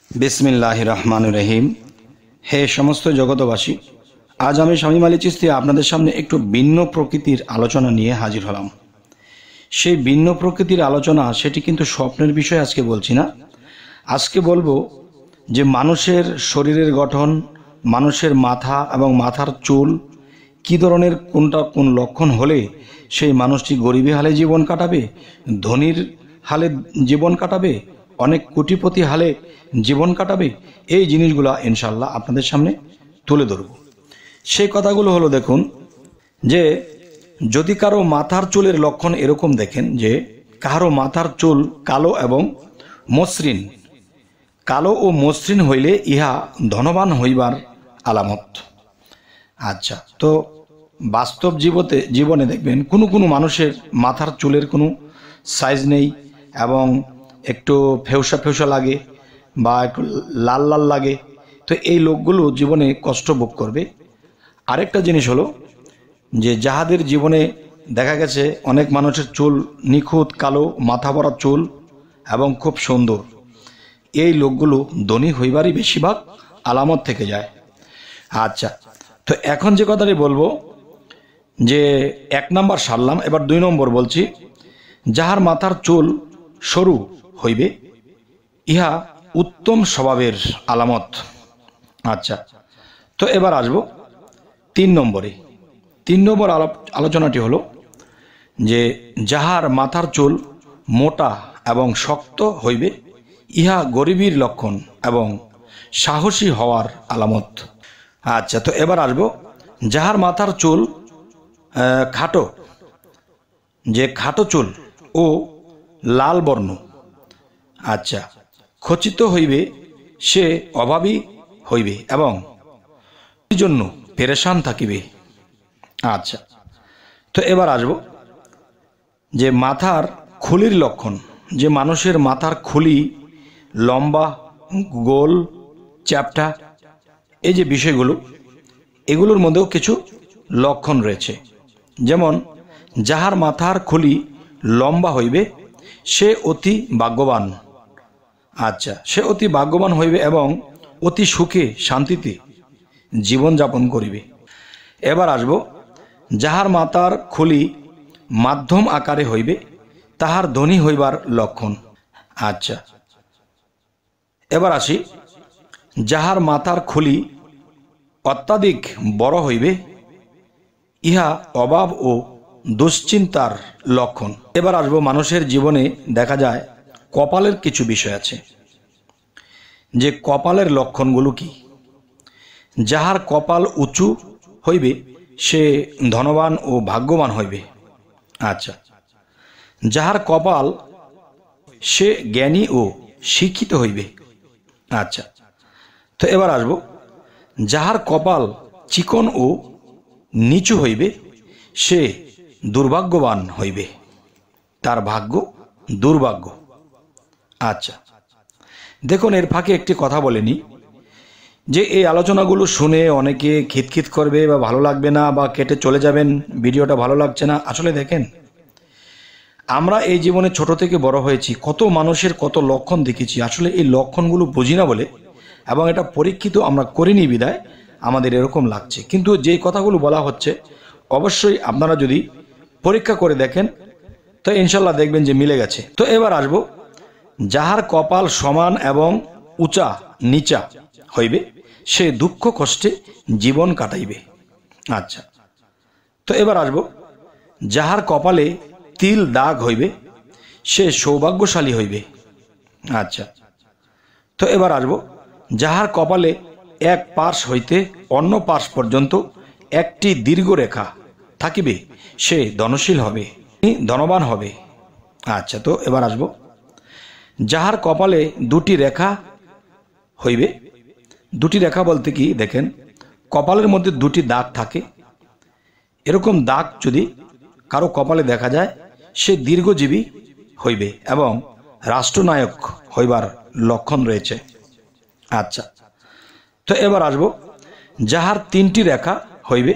बिस्मिल्लाहिर रहमानिर रहीम। हे समस्त जगतबासी, आज आमी शामीम आली चिश्ती आपनादेर सामने एकटु भिन्न प्रकृतिर आलोचना निये हाजिर हलाम। सेई भिन्न प्रकृतिर आलोचना सेटी किन्तु स्वप्नेर विषय आजके बोलछि ना। आजके बोलबो जे मानुषेर शरीरेर गठन, मानुषेर माथा एबं माथार चुल कि धरनेर कोनटा कोन लक्षण होले सेई मानुषटी गरीबी हाले जीवन काटाबे, धनीर हाले जीवन काटाबे, अनेक कोटिपति हाले जीवन काटाबे, এই জিনিসগুলো ইনশাআল্লাহ আপনাদের সামনে তুলে ধরব। সেই কথাগুলো হলো, দেখুন যে যদি কারো মাথার চুলের লক্ষণ এরকম দেখেন যে কারো মাথার চুল কালো এবং মসৃণ, কালো ও মসৃণ হইলে ইহা ধনবান হইবার আলামত। আচ্ছা, তো বাস্তব জীবনে দেখবেন কোনো কোনো মানুষের মাথার চুলের কোনো সাইজ নেই এবং একটু ফেউসা ফেউসা লাগে বা একটু লাল লাল লাগে, তো এই লোকগুলো জীবনে কষ্ট ভোগ করবে। আরেকটা জিনিস হলো যে যাহাদের জীবনে দেখা গেছে অনেক মানুষের চুল নিখুঁত কালো, মাথা ভরা চুল এবং খুব সুন্দর, এই লোকগুলো ধনী হইবারই বেশিরভাগ আলামত থেকে যায়। আচ্ছা, তো এখন যে কথাটি বলবো যে 1 নম্বর সারলাম, এবার 2 নম্বর বলছি। যাহার মাথার চুল সরু হইবে ইহা উত্তম স্বভাবের আলামত। আচ্ছা, তো এবার আসবো 3 নম্বরে। 3 নম্বর আলোচনাটি হলো যে যাহার মাথার চুল মোটা এবং শক্ত হইবে ইহা গরিবীর লক্ষণ এবং সাহসী হওয়ার আলামত। আচ্ছা, তো এবার আসবো যাহার মাথার চুল খাটো, যে খাটো চুল ও লাল বর্ণ, আচ্ছা, খচিত হইবে সে অভাবী হইবে এবং জন্য পেরেশান থাকিবে। আচ্ছা, তো এবার আসবো যে মাথার খুলির লক্ষণ, যে মানুষের মাথার খুলি লম্বা, গোল, চ্যাপ্টা, এই যে বিষয়গুলো, এগুলোর মধ্যেও কিছু লক্ষণ রয়েছে। যেমন যাহার মাথার খুলি লম্বা হইবে সে অতি ভাগ্যবান। আচ্ছা, সে অতি ভাগ্যবান হইবে এবং অতি সুখে শান্তিতে জীবনযাপন করিবে। এবার আসবো যাহার মাথার খুলি মাধ্যম আকারে হইবে তাহার ধনী হইবার লক্ষণ। আচ্ছা, এবার আসি যাহার মাথার খুলি অত্যাধিক বড় হইবে ইহা অভাব ও দুশ্চিন্তার লক্ষণ। এবার আসবো মানুষের জীবনে দেখা যায় কপালের কিছু বিষয় আছে, যে কপালের লক্ষণগুলো কি। যাহার কপাল উঁচু হইবে সে ধনবান ও ভাগ্যবান হইবে। আচ্ছা, যাহার কপাল সে জ্ঞানী ও শিক্ষিত হইবে। আচ্ছা, তো এবার আসবো যাহার কপাল চিকন ও নিচু হইবে সে দুর্ভাগ্যবান হইবে, তার ভাগ্য দুর্ভাগ্য। আচ্ছা, দেখুন এর ফাঁকে একটি কথা বলেনি যে এই আলোচনাগুলো শুনে অনেকে খিতখিত করবে বা ভালো লাগবে না বা কেটে চলে যাবেন, ভিডিওটা ভালো লাগছে না। আসলে দেখেন, আমরা এই জীবনে ছোট থেকে বড় হয়েছি, কত মানুষের কত লক্ষণ দেখেছি, আসলে এই লক্ষণগুলো বুঝি না বলে এবং এটা পরীক্ষিত আমরা করিনি বিদায় আমাদের এরকম লাগছে। কিন্তু যে কথাগুলো বলা হচ্ছে অবশ্যই আপনারা যদি পরীক্ষা করে দেখেন তো ইনশাল্লাহ দেখবেন যে মিলে গেছে। তো এবার আসবো যাহার কপাল সমান এবং উঁচা নিচা হইবে সে দুঃখ কষ্টে জীবন কাটাইবে। আচ্ছা, তো এবার আসবো যাহার কপালে তিল দাগ হইবে সে সৌভাগ্যশালী হইবে। আচ্ছা, তো এবার আসবো যাহার কপালে এক পাশ হইতে অন্য পাশ পর্যন্ত একটি দীর্ঘ রেখা থাকিবে সে ধনশীল হবে, ধনবান হবে। আচ্ছা, তো এবার আসবো যাহার কপালে দুটি রেখা হইবে, দুটি রেখা বলতে কি, দেখেন কপালের মধ্যে দুটি দাগ থাকে, এরকম দাগ যদি কারো কপালে দেখা যায় সে দীর্ঘজীবী হইবে এবং রাষ্ট্রনায়ক হইবার লক্ষণ রয়েছে। আচ্ছা, তো এবার আসবো যাহার 3টি রেখা হইবে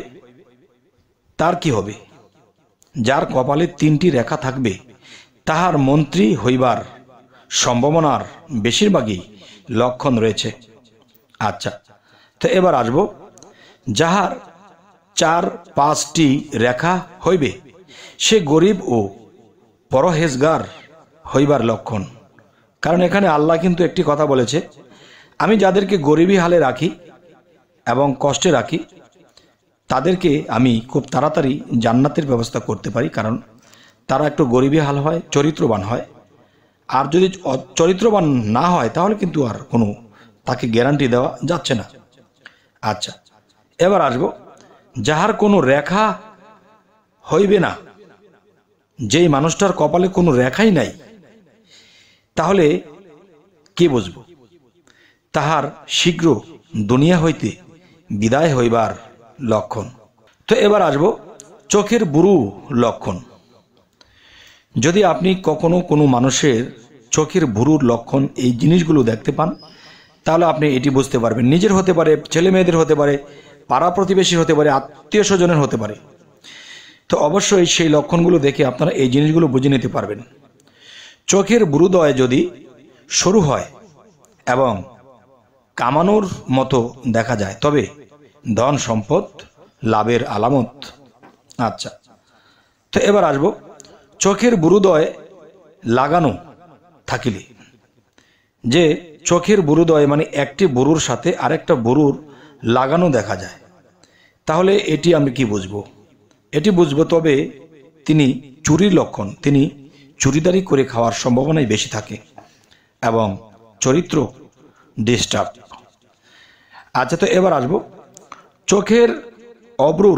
তার কি হবে। যার কপালে 3টি রেখা থাকবে তাহার মন্ত্রী হইবার সম্ভাবনার বেশিরভাগই লক্ষণ রয়েছে। আচ্ছা, তো এবার আসব, যাহার 4-5টি রেখা হইবে সে গরিব ও পরহেজগার হইবার লক্ষণ। কারণ এখানে আল্লাহ কিন্তু একটি কথা বলেছে, আমি যাদেরকে গরিবী হালে রাখি এবং কষ্টে রাখি তাদেরকে আমি খুব তাড়াতাড়ি জান্নাতের ব্যবস্থা করতে পারি, কারণ তারা একটু গরিবী হাল হয়, চরিত্রবান হয়। আর যদি চরিত্রবান না হয় তাহলে কিন্তু আর কোনো তাকে গ্যারান্টি দেওয়া যাচ্ছে না। আচ্ছা, এবার আসব, যাহার কোনো রেখা হইবে না, যেই মানুষটার কপালে কোনো রেখাই নাই, তাহলে কি বুঝব? তাহার শীঘ্র দুনিয়া হইতে বিদায় হইবার লক্ষণ। তো এবার আসব চোখের বুরু লক্ষণ। যদি আপনি কখনো কোনো মানুষের চোখের বুরুর লক্ষণ এই জিনিসগুলো দেখতে পান, তাহলে আপনি এটি বুঝতে পারবেন। নিজের হতে পারে, ছেলে মেয়েদের হতে পারে, পাড়া প্রতিবেশীর হতে পারে, আত্মীয় স্বজনের হতে পারে। তো অবশ্যই সেই লক্ষণগুলো দেখে আপনারা এই জিনিসগুলো বুঝে নিতে পারবেন। চোখের বুরুদ্বয় যদি সরু হয় এবং কামানোর মতো দেখা যায় তবে ধন সম্পদ লাভের আলামত। আচ্ছা, তো এবার আসব, চোখের বুরুদ্বয় লাগানো থাকিলে, যে চোখের বুরুদ্বয় মানে একটি বুরুর সাথে আরেকটা বুরুর লাগানো দেখা যায়, তাহলে এটি আমি কি বুঝবো? এটি বুঝবো তবে তিনি চুরির লক্ষণ, তিনি চুরিদারি করে খাওয়ার সম্ভাবনাই বেশি থাকে এবং চরিত্র ডিস্টার্ব। আচ্ছা, তো এবার আসব, চোখের অব্রুর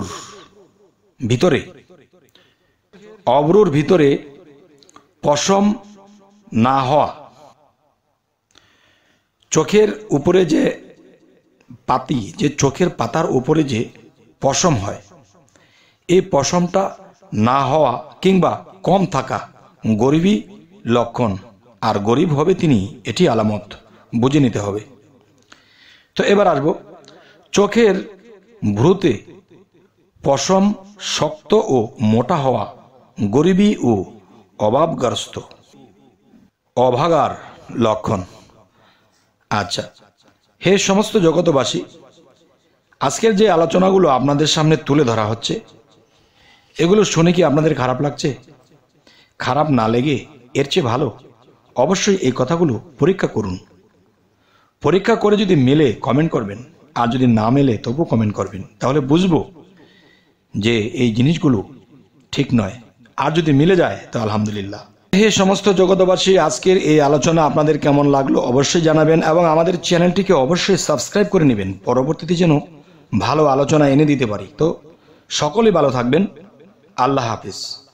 ভিতরে পশম না হওয়া। চোখের উপরে যে পাতি, যে চোখের পাতার উপরে যে পশম হয়, এই পশমটা না হওয়া কিংবা কম থাকা গরিবী লক্ষণ। আর গরিব হবে তিনি, এটি আলামত, বুঝে নিতে হবে। তো এবার আসব, চোখের ভ্রুতে পশম শক্ত ও মোটা হওয়া গরিবী ও অভাবগ্রস্ত, অভাগার লক্ষণ। আচ্ছা, হে সমস্ত জগতবাসী, আজকের যে আলোচনাগুলো আপনাদের সামনে তুলে ধরা হচ্ছে, এগুলো শুনে কি আপনাদের খারাপ লাগছে? খারাপ না লেগে এর চেয়ে ভালো অবশ্যই এই কথাগুলো পরীক্ষা করুন। পরীক্ষা করে যদি মেলে কমেন্ট করবেন, আর যদি না মেলে তবু কমেন্ট করবেন, তাহলে বুঝবো যে এই জিনিসগুলো ঠিক নয়। আর যদি মিলে যায় তো আলহামদুলিল্লাহ। হে সমস্ত জগতবাসী, আজকের এই আলোচনা আপনাদের কেমন লাগলো অবশ্যই জানাবেন এবং আমাদের চ্যানেলটিকে অবশ্যই সাবস্ক্রাইব করে নেবেন, পরবর্তীতে যেন ভালো আলোচনা এনে দিতে পারি। তো সকলেই ভালো থাকবেন। আল্লাহ হাফিজ।